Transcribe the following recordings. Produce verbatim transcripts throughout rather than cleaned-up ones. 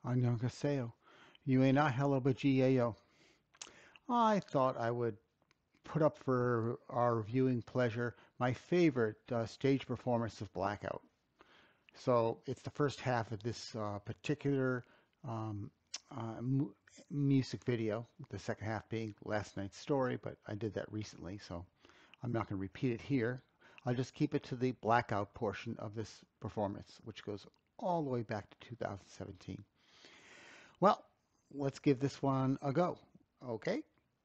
안녕하세요. 유에나 hello I thought I would put up for our viewing pleasure my favorite uh, stage performance of Blackout. So it's the first half of this uh, particular um, uh, mu music video, the second half being last night's story, but I did that recently, so I'm not going to repeat it here. I'll just keep it to the Blackout portion of this performance, which goes all the way back to two thousand seventeen. Well, let's give this one a go. Okay.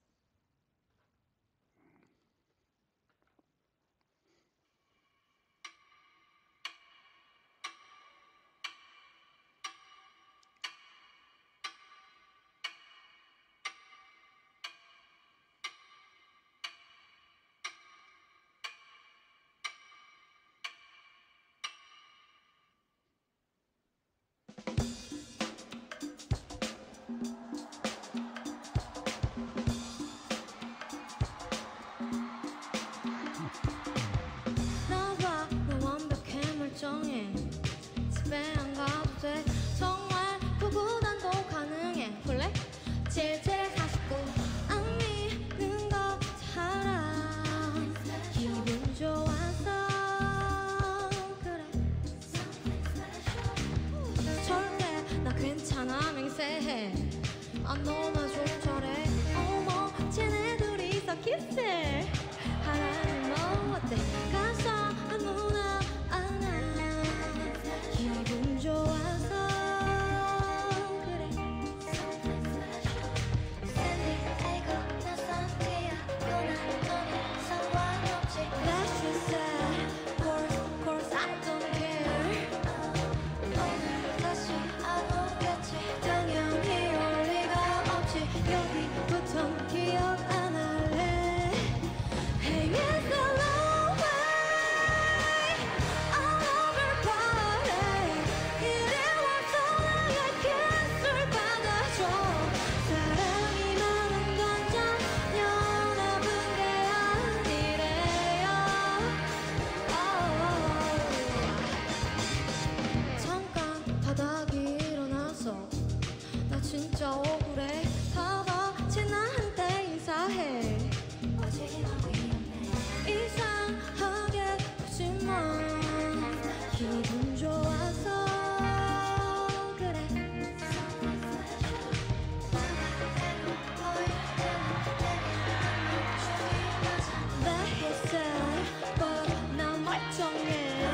나와 너 완벽해 멀쩡해 집에 안 가도 돼 정말 구분도 가능해 볼래? 칠칠에 사십구 안 믿는 거 알아 기분 좋아서 그래 절대 나 괜찮아 맹세해 아 너나 조절해 어머 쟤네 둘이서 키스해 하라는 뭐 어때 가서 아무나 안아 기분 좋아서 그래 샌디에이고 나 산티아고 난 너는 상관없지 Let's just say course course I don't care 오늘 다시 안 오겠지 당연히 올 리가 없지 여기부턴 기억 안 할래 Hey, it's a long way all over party 이래 와서 나의 키스를 받아줘 사랑이 많은 건 전혀 나쁜 게 아니래요 oh. 잠깐 바닥이 일어나서 나 진짜 억울해 봐봐 쟤 나한테 인사해 이상하게 보지만 기분 좋아서 그래 내 희생 but 난 멀쩡해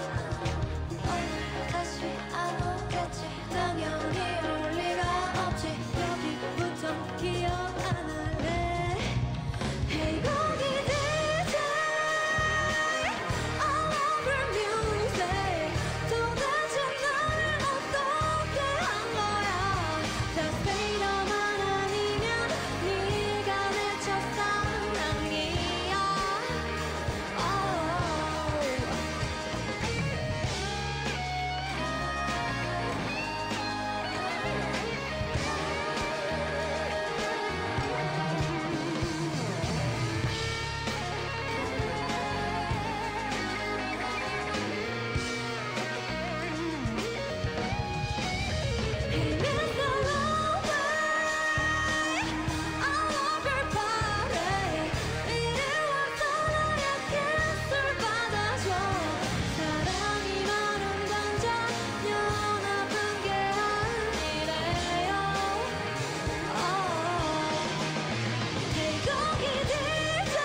오늘 다시 안 오겠지 당연히 올 리가 없지 여기부터 기억 안 할래 Hey 거기 디제이 all over music 도대체 나를 어떻게 한 거야 다 스페이더만 아니면 네가 내 첫사랑이야 Hey it's a long way all over party 이래 와서 나의 키스를 받아줘 사랑이 많은 건 전혀 나쁜 게 아니래요 oh. Hey 거기 디제이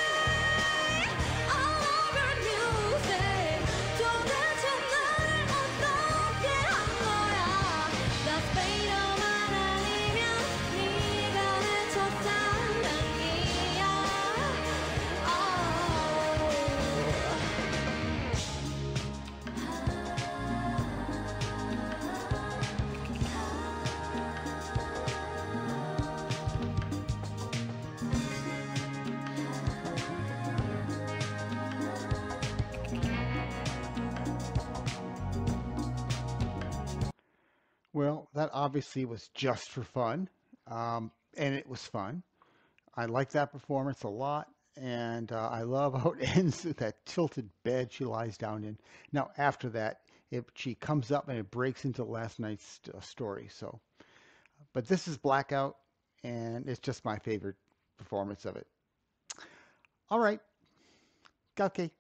all over music 도대체 나를 어떻게 한 거야 나 스페이더만 아니면 네가 내 첫사랑이야 Well, that obviously was just for fun, um, and it was fun. I like that performance a lot, and uh, I love how it ends with that tilted bed she lies down in. Now, after that, it, she comes up and it breaks into last night's uh, story. So, but this is Blackout, and it's just my favorite performance of it. All right, okay.